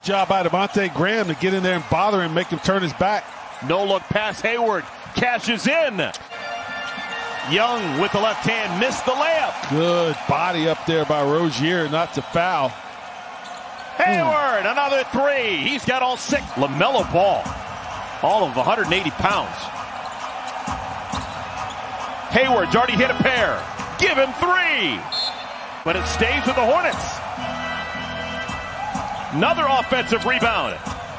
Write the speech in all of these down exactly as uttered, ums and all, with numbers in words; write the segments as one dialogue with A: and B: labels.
A: Job by Devontae Graham to get in there and bother him, make him turn his back.
B: No look pass. Hayward cashes in. Young with the left hand missed the layup.
A: Good body up there by Rozier, not to foul.
B: Hayward, mm. another three. He's got all six. LaMelo Ball, all of one hundred eighty pounds. Hayward's already hit a pair. Give him three. But it stays with the Hornets. Another offensive rebound.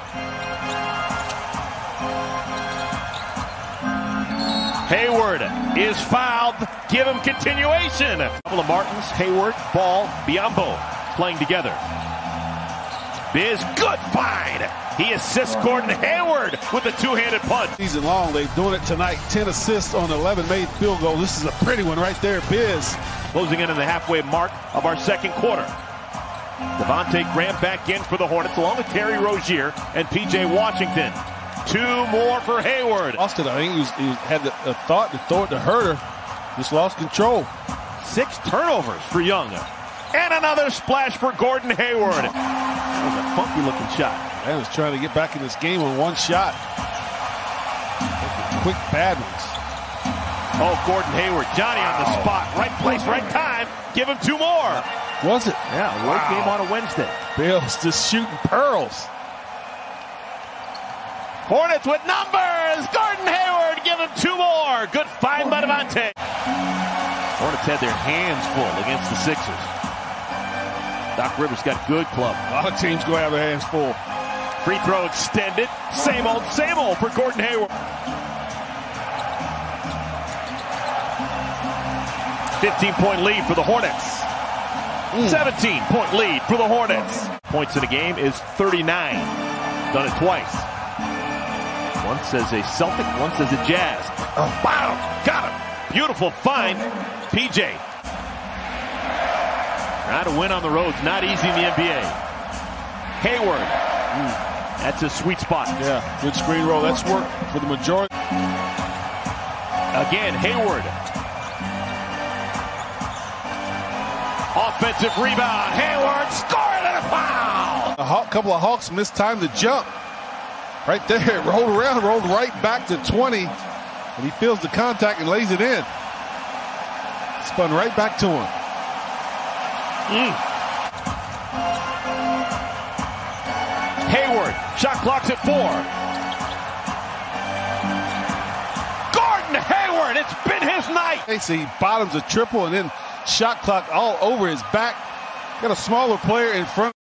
B: Hayward is fouled. Give him continuation. A couple of Martins, Hayward, Ball, Biyombo playing together. Biz, good find. He assists Gordon Hayward with a two-handed punch.
A: Season long, they're doing it tonight. ten assists on eleven made field goal. This is a pretty one right there, Biz.
B: Closing in on the halfway mark of our second quarter. Devontae Graham back in for the Hornets along with Terry Rozier and P J Washington. Two more for Hayward.
A: Lost it. I think he, was, he had the, a thought to throw it to Herter. Just lost control.
B: Six turnovers for Young. And another splash for Gordon Hayward. That was a funky looking shot.
A: Man was trying to get back in this game on one shot. Quick bad ones.
B: Oh, Gordon Hayward. Johnny wow. on the spot. Right place, right time. Give him two more.
A: Was it?
B: Yeah, road wow. game on a Wednesday.
A: Bill's just shooting pearls.
B: Hornets with numbers. Gordon Hayward, give him two more. Good find by Devontae. Hornets had their hands full against the Sixers. Doc Rivers got good club.
A: A lot of teams go have their hands full.
B: Free throw extended. Same old, same old for Gordon Hayward. fifteen point lead for the Hornets. seventeen point lead for the Hornets. Points in the game is thirty-nine. Done it twice. Once as a Celtic, once as a Jazz. Oh, wow, got him. Beautiful find, P J. Trying to win on the road. It's not easy in the N B A. Hayward. Mm. That's a sweet spot.
A: Yeah, good screen roll. That's worked for the majority.
B: Again, Hayward. Offensive rebound. Hayward scored and a foul.
A: A Haw- couple of Hawks missed time to jump. Right there, it rolled around, rolled right back to twenty. And he feels the contact and lays it in. Spun right back to him.
B: Mm. Hayward, shot clock's at four. Gordon Hayward, it's been his night.
A: Hey, see, he bottoms a triple and then shot clock all over his back. Got a smaller player in front.